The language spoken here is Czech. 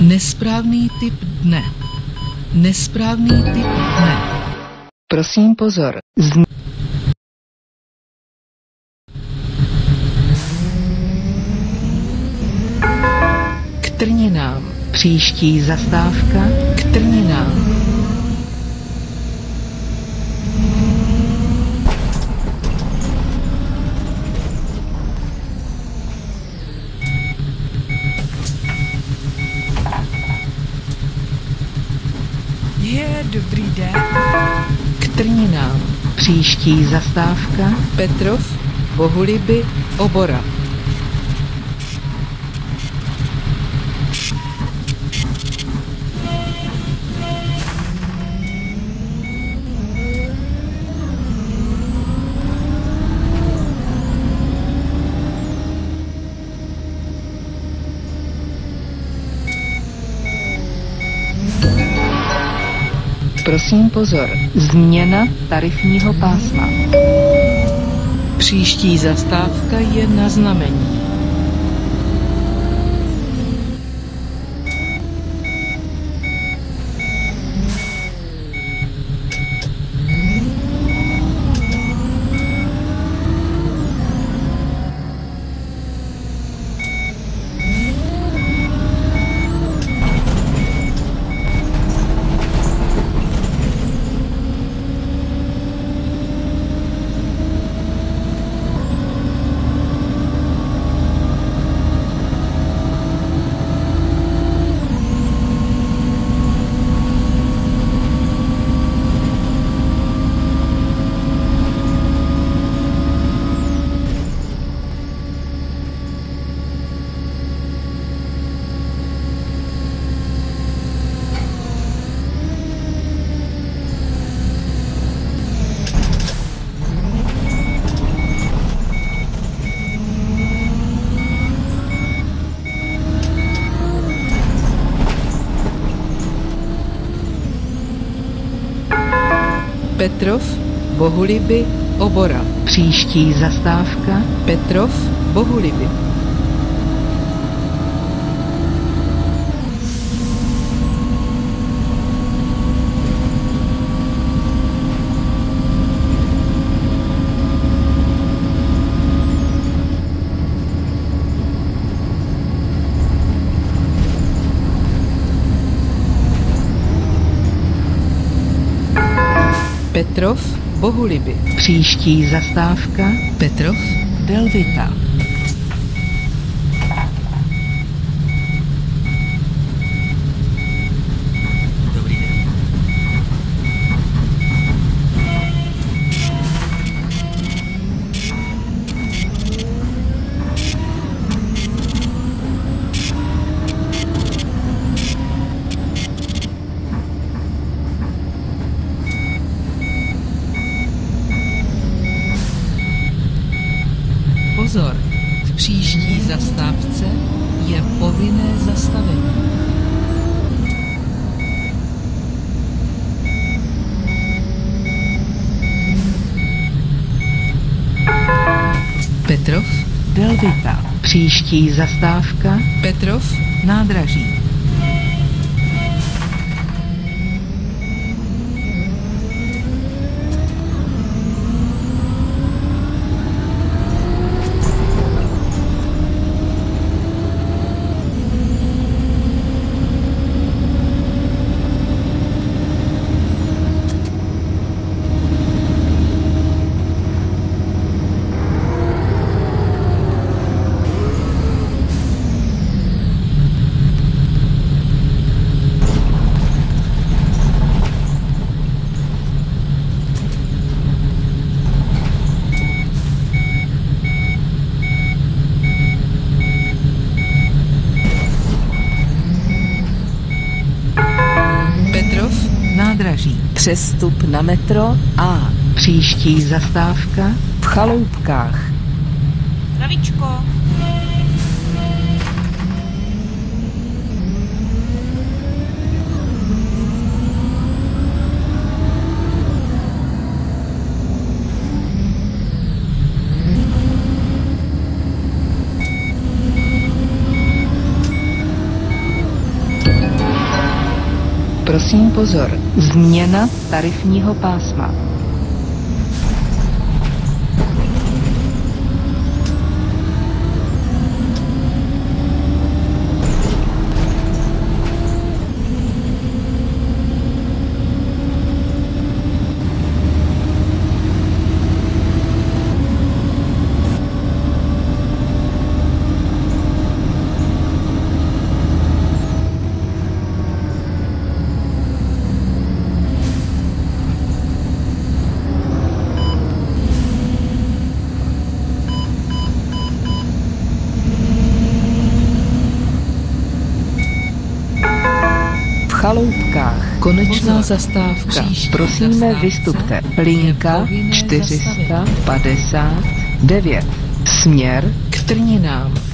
Nesprávný typ dne. Nesprávný typ dne. Prosím pozor. K Trninám. Příští zastávka k Trninám. Dobrý den. K Trninám. Příští zastávka Petrov, Bohuliby, Obora. Prosím pozor. Změna tarifního pásma. Příští zastávka je na Znamení. Petrov, Bohuliby, Obora. Příští zastávka Petrov, Bohuliby. Petrov, Bohuliby. Příští zastávka Petrov, Delvita. Dobrý den. Pozor, v příští zastávce je povinné zastavení. Petrov, Delvita. Příští zastávka Petrov, nádraží. Nádraží. Přestup na metro A. Příští zastávka V Chaloupkách. Zdravíčko. Prosím pozor, změna tarifního pásma. Chaloupkách. Konečná zastávka. Příští Prosíme, zastávce vystupte. je Linka povinné zastavení. 459. Směr K Trninám.